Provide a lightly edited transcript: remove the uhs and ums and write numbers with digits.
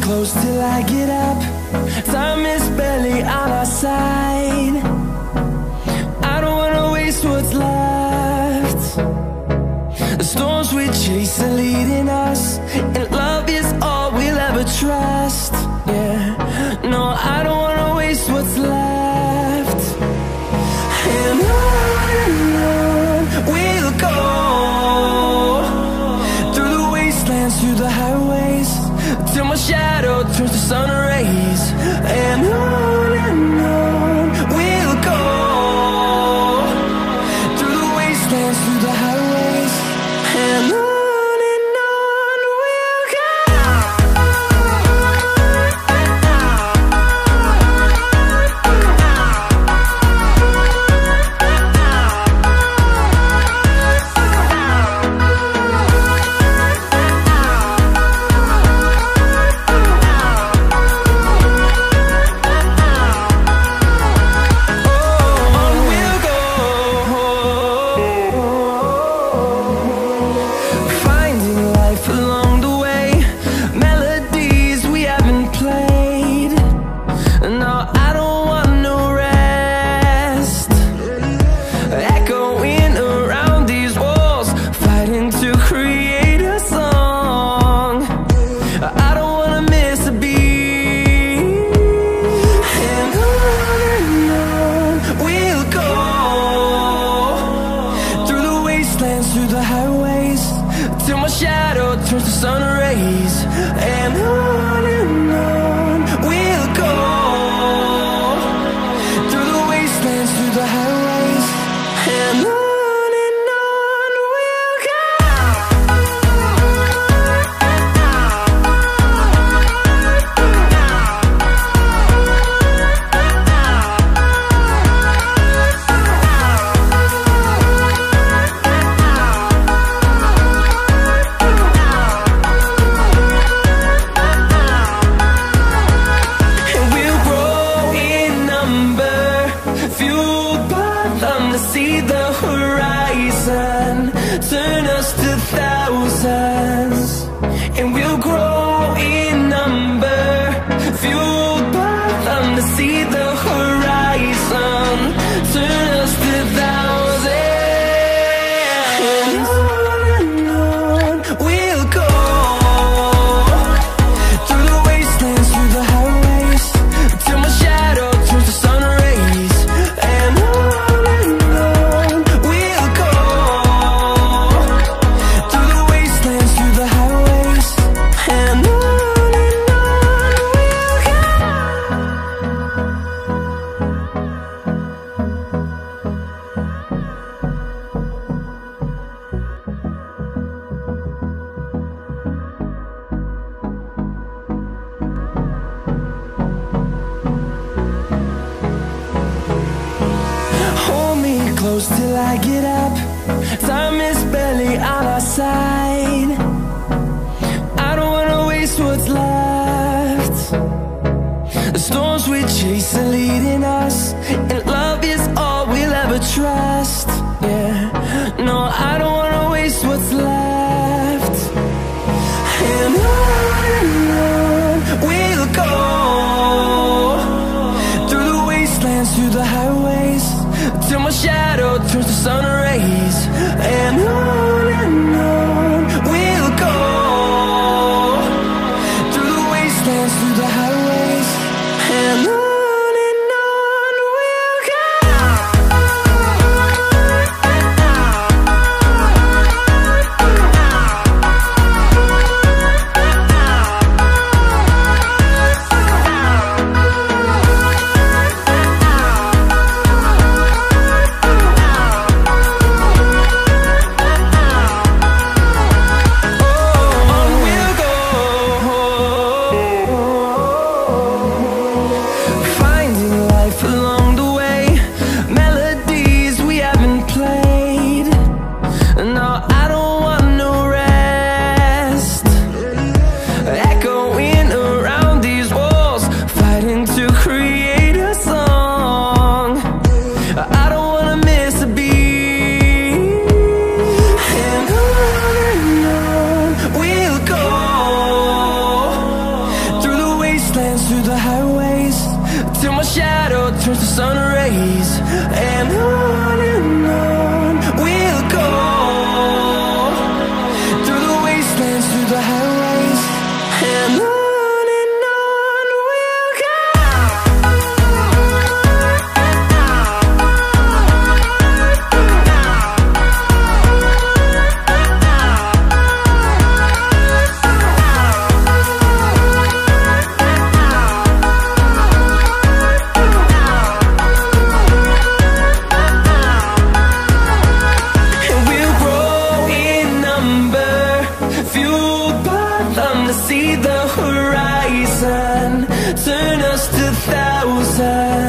close till I get up. Time is barely on our side. I don't wanna waste what's left. The storms we chase are leading us, and love is all we'll ever trust. Yeah, no, I don't wanna waste what's left. And on we'll go, through the wastelands, through the highways, till my shadow turns to sun rays. And on we'll go, through the wastelands, through the highways, and on. Through the highways, till my shadow turns to sun rays. And on we'll go, through the wastelands, through the highways, and on. See the horizon turn us to thousands, and we'll grow in number, fueled by them. To see the horizon turn us to thousands, and on we'll go, through the wastelands, through the highways, till my shadow turns to sun rays. And close till I get up. Time is barely on our side. I don't wanna waste what's left. The storms we chase are leading us, and love is all we'll ever trust. Yeah, no, I don't wanna waste what's left. And on we'll go, through the wastelands, through the highways, till my shadow turns to sun rays. horizon, turn us to thousands.